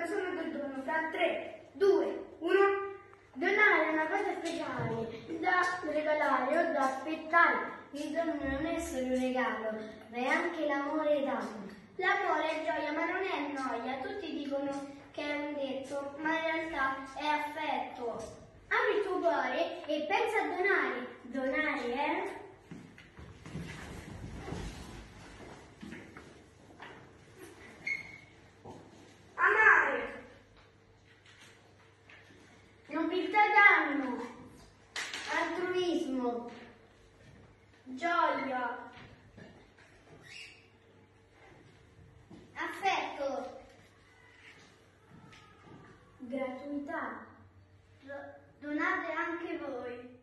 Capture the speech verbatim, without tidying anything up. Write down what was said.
la somma del dono fra tre, due, uno. Donare è una cosa speciale da regalare o da aspettare. Il dono non è solo un regalo, ma è anche l'amore dato. L'amore è gioia, ma non è noia. Tutti dicono che è un detto, ma in realtà è affetto. Apri il tuo cuore e pensa a donare. Donare è... Amare. Nobiltà danno. Altruismo. Gioia. Affetto. Gratuità. Donate anche voi.